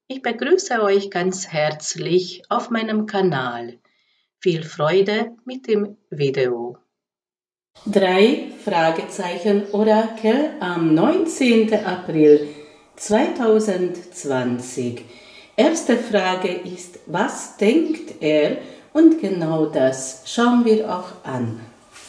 Ich begrüße euch ganz herzlich auf meinem Kanal. Viel Freude mit dem Video. 3 Fragezeichen Orakel am 19. April 2020. Erste Frage ist, was denkt er? Und genau das schauen wir auch an.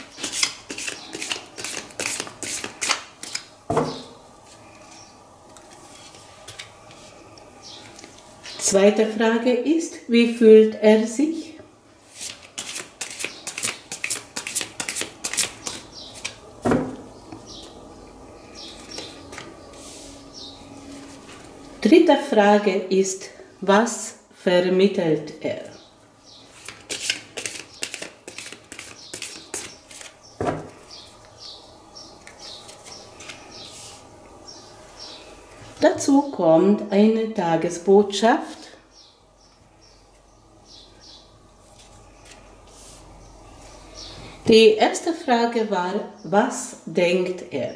Zweite Frage ist, wie fühlt er sich? Dritte Frage ist, was vermittelt er? Dazu kommt eine Tagesbotschaft. Die erste Frage war, was denkt er?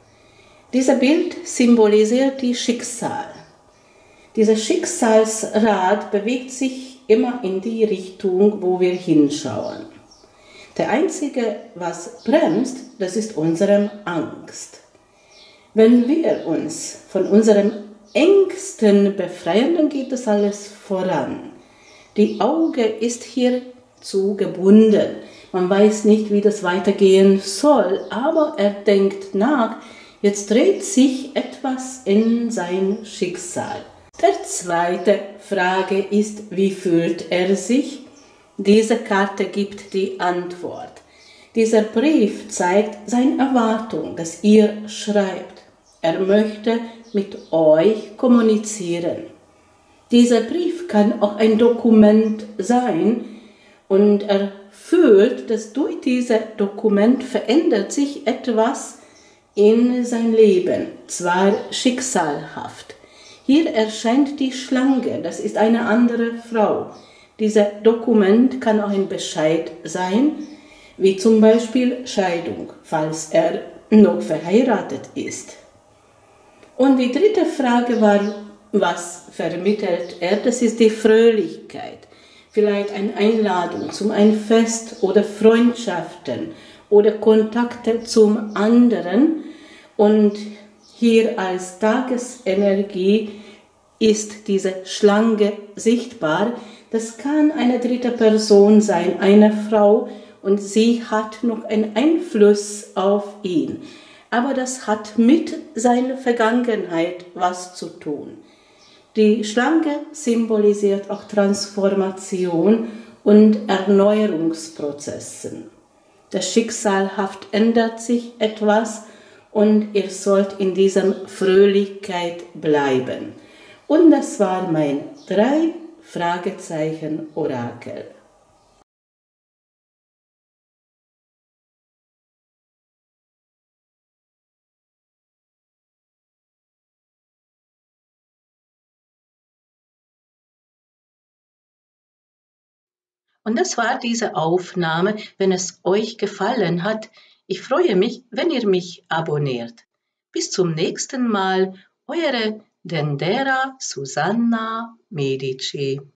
Dieses Bild symbolisiert die Schicksal. Dieses Schicksalsrad bewegt sich immer in die Richtung, wo wir hinschauen. Der Einzige, was bremst, das ist unsere Angst. Wenn wir uns von unseren Ängsten befreien, dann geht das alles voran. Die Auge ist hierzu gebunden. Man weiß nicht, wie das weitergehen soll, aber er denkt nach, jetzt dreht sich etwas in sein Schicksal. Der zweite Frage ist, wie fühlt er sich? Diese Karte gibt die Antwort. Dieser Brief zeigt seine Erwartung, dass ihr schreibt. Er möchte mit euch kommunizieren. Dieser Brief kann auch ein Dokument sein und er fühlt, dass durch dieses Dokument verändert sich etwas in sein Leben, zwar schicksalhaft. Hier erscheint die Schlange, das ist eine andere Frau. Dieses Dokument kann auch ein Bescheid sein, wie zum Beispiel Scheidung, falls er noch verheiratet ist. Und die dritte Frage war, was vermittelt er? Das ist die Fröhlichkeit. Vielleicht eine Einladung zum ein Fest oder Freundschaften oder Kontakte zum anderen. Und hier als Tagesenergie ist diese Schlange sichtbar. Das kann eine dritte Person sein, eine Frau, und sie hat noch einen Einfluss auf ihn. Aber das hat mit seiner Vergangenheit was zu tun. Die Schlange symbolisiert auch Transformation und Erneuerungsprozessen. Das Schicksalhaft ändert sich etwas und ihr sollt in dieser Fröhlichkeit bleiben. Und das war mein 3 Fragezeichen Orakel. Und das war diese Aufnahme. Wenn es euch gefallen hat, ich freue mich, wenn ihr mich abonniert. Bis zum nächsten Mal, eure Dendera Susanna Medici.